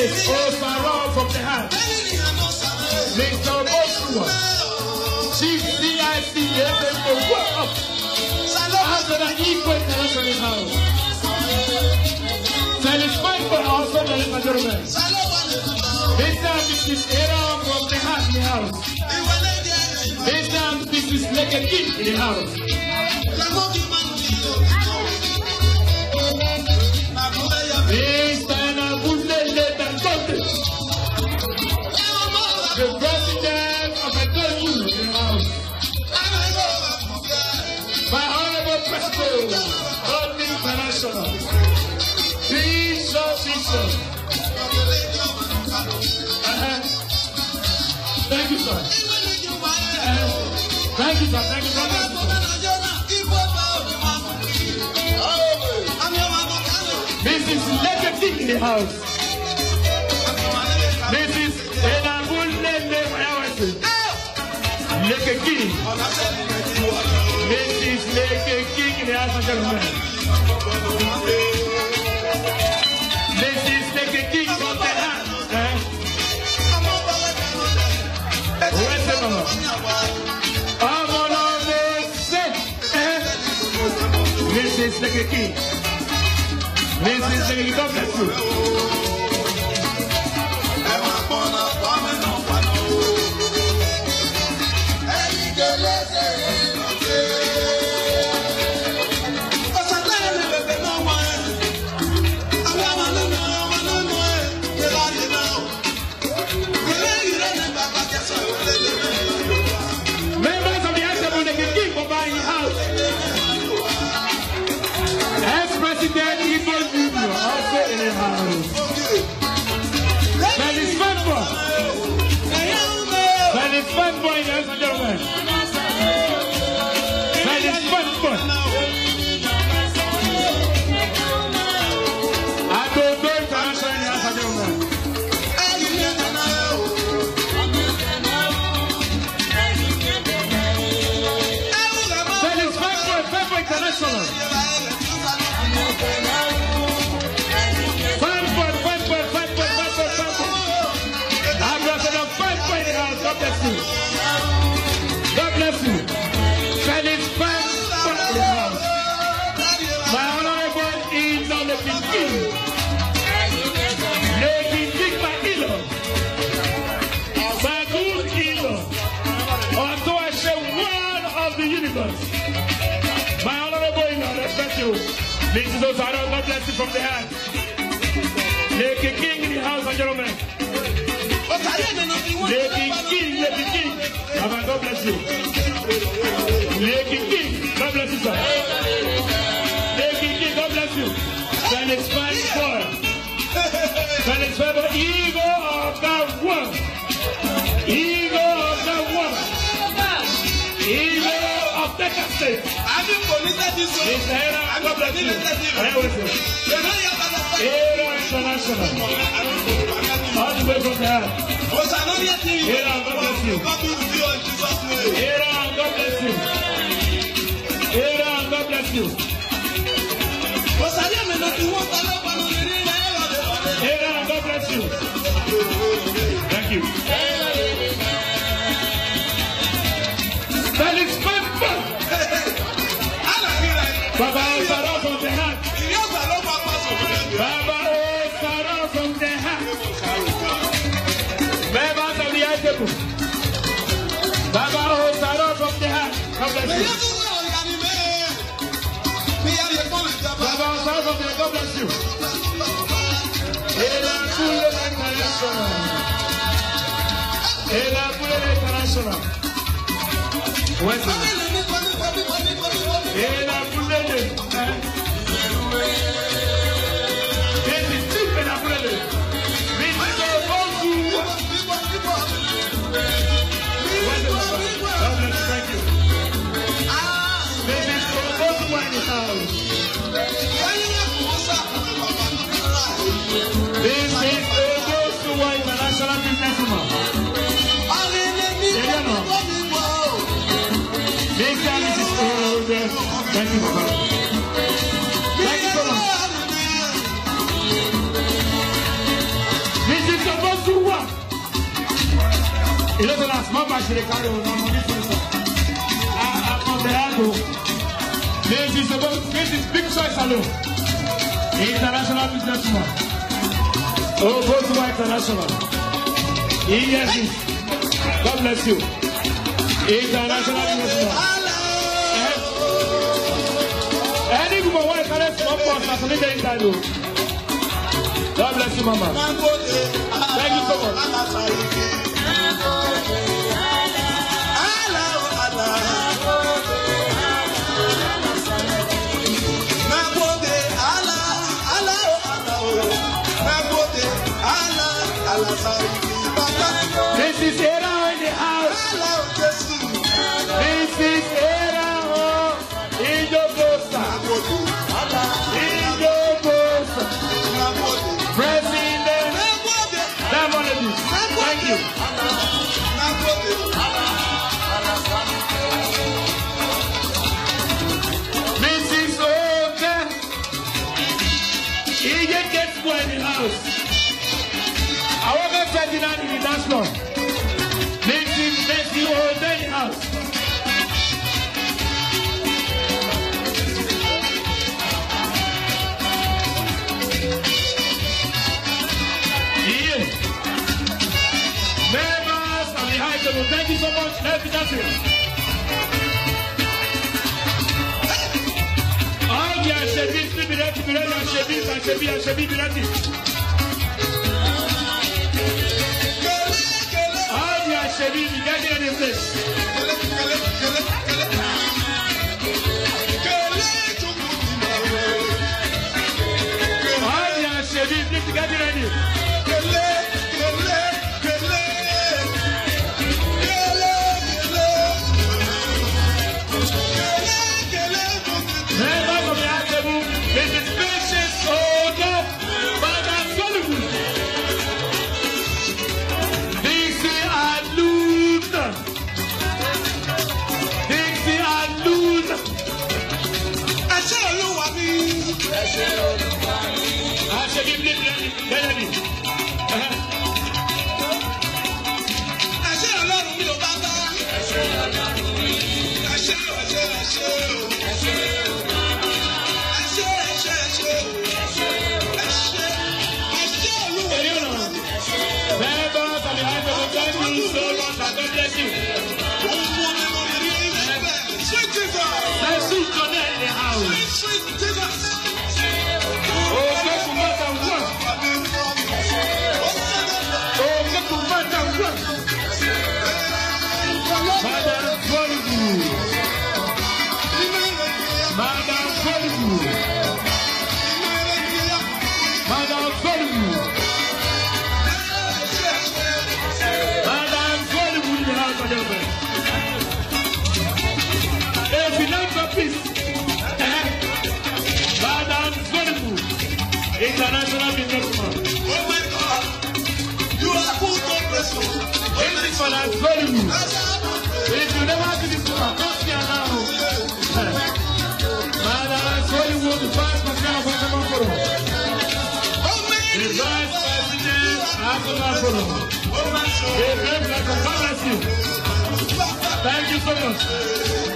Mrs. Osaro from the house. Mr. Osua. Chief CIC, after the equal international house. Satisfied for also the majority. This time this is Era from the house. This time this is like a kid in the house. This time I would let them go. The president of the country in the house. My honorable president of the international. Please, sir. Thank you, sir. Thank you, sir. Thank you, sir. This is legacy in the house. This is Leke King. This is Leke King in the house of gentlemen. This is Leke King from the house. Where's the mama? I'm on the set. This is Leke King. This is Leke King. God bless you. My honorable in respect you. This is also God bless you from the hand. Leke King in the house of gentlemen. Leke King. God bless you. Leke King. God bless you, sir. Leke King. God bless you. Satisfied for. Satisfied for ego of that one. Ego of that woman. Ego of that state. I didn't believe this one. God bless you. Era International. All the way from there. Era, God bless you. Era, God bless you. Era, God bless you. Era, God bless you. Thank you. That is fun. Baba Osaro from the heart. Baba Osaro from the heart. Members of the high table. Baba Osaro from the heart. God bless you. Baba Osaro from the heart. God bless you. Ela Pule International. Ela Pule International. Where's it? Ela Pule. This she carry on this this is Big Choice Salon. International businessman. Oh, go to international. Yes, God bless you. International businessman. Any woman want to collect one post and submit the interview. God bless you, Mama. Thank you so much. This is Era in the house. This is Era in your poster. In your poster. President. Thank you. This is okay. He just gets one in the house. I want to check it out in the dance floor. Makes you all day in the house. Yeah. Members of the high table, thank you so much. Let's be dancing. All the Ashebis, be ready, Ashebis, be ready. Shebi, you get in this place. Shebi, please get ready. Members of the table, this is Patience Oga, Madam Solomon. International businessman. Oh my God! You are good God bless you. This is for that volume. If you never do this one, come here now. Madam, so you will be fast for the forum. The vice president National Forum. The great like a pharmacy. Thank you so much.